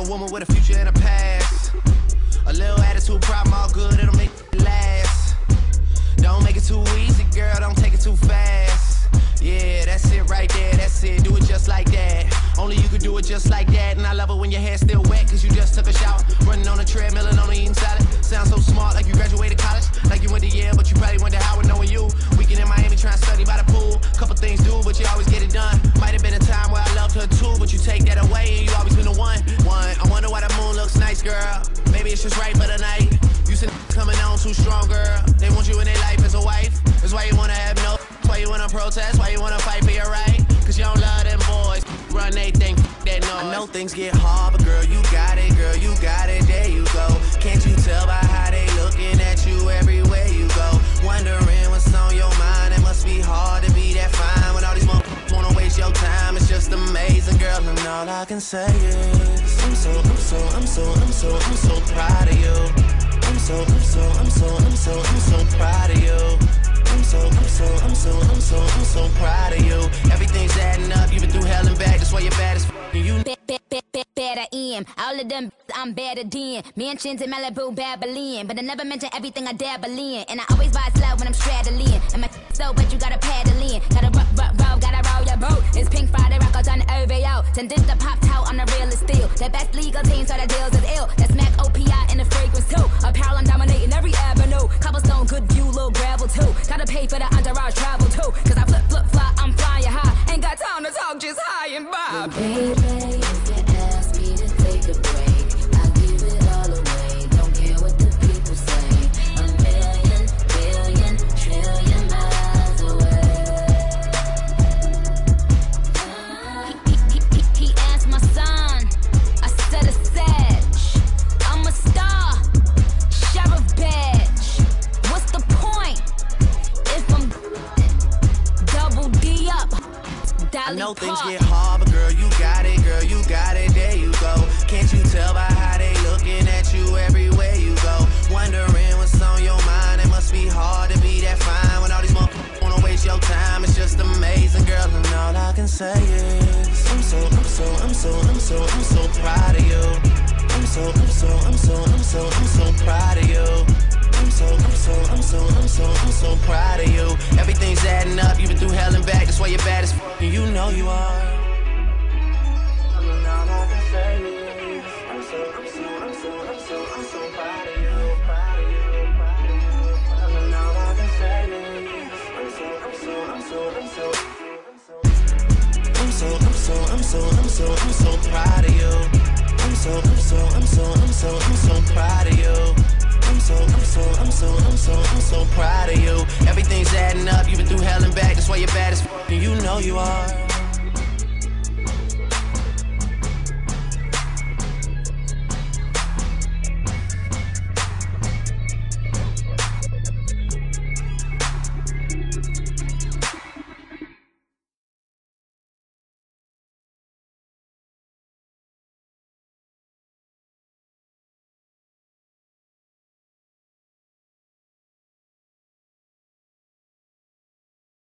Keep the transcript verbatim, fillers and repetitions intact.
woman with a future and a past. A little attitude problem, all good, it'll make it last. Don't make it too easy, girl, don't take it too fast. Yeah, that's it right there, that's it, do it just like that. Only you could do it just like that. And I love it when your hair's still wet, cause you just took a shower. Running on a treadmill and only eating salad. Sound so smart, like you graduated college. Like you went to Yale, but you probably went to Howard knowing you. Weekend in Miami trying to study by the pool. Couple things do, but you always get it done. Might have been a time where I loved her too, but you take that away and you always been the one. One, I wonder why the moon looks nice, girl. Maybe it's just right for the night. You said coming on too strong, girl. They want you in their life as a wife. That's why you wanna have no. Why you wanna protest, why you wanna fight for your right. Cause you don't love them boys. Run they think that noise. I know things get hard, but girl, you got it, girl, you got it, there you go. Can't you tell by how they looking at you everywhere you go? Wondering what's on your mind, it must be hard to be that fine. When all these motherfuckers wanna waste your time, it's just amazing, girl, and all I can say is I'm so, I'm so, I'm so, I'm so, I'm so proud of you. I'm so, I'm so, I'm so, I'm so, I'm so proud of you. I'm so, I'm so, I'm so, I'm so, I'm so proud of you. Everything's adding up, you've been through hell and back, that's why you're bad as f***. You better am. All of them, I'm better than. Mansions in Malibu, Babylon. But I never mention everything I dabble in. And I always ride slow when I'm straddling. And my so, but you gotta paddle in. Gotta rock, rock, roll, gotta roll your boat. It's Pink Friday, records on the O V O. Tended to pop out on the real steel. The best legal team, so the deals is ill. That's Mac O P I in the fragrance too. Apparel, I'm dominating every avenue. Cobblestone, good view, little gravel too. Gotta pay for the entourage travel too. Cause I flip, flip, fly, I'm flying high. Ain't got time to talk, just high and by. Baby, if you ask me to take a break, I give it all away. Don't care what the people say. A million, billion, trillion miles away. He, he, he, he asked my son, I said a sedge. I'm a star, sheriff badge. What's the point if I'm double D up? I know things get hard, but girl, you got it, girl, you got it, there you go. Can't you tell by how they looking at you everywhere you go? Wondering what's on your mind, it must be hard to be that fine. When all these motherfuckers wanna waste your time, it's just amazing, girl, and all I can say is I'm so, I'm so, I'm so, I'm so, I'm so proud of you. I'm so, I'm so, I'm so, I'm so, I'm so proud of you. I'm so, I'm so, I'm so, I'm so, I'm so proud of you. Everything's adding up, you've been through hell and back, that's why you're bad as f***, and you know you are. I mean, all I can say is I'm so, I'm so, I'm so, I'm so, I'm so proud of you, proud of you, proud of you. I mean, all I can say is I'm so, I'm so, I'm so, I'm so, I'm so, I'm so, I'm so, I'm so, I'm so proud of you. I'm so, I'm so, I'm so, I'm so, I'm so proud of you. I'm so, I'm so, I'm so, I'm so, I'm so proud of you. Everything's adding up, you've been through hell and back, that's why you're bad as f***, and you know you are.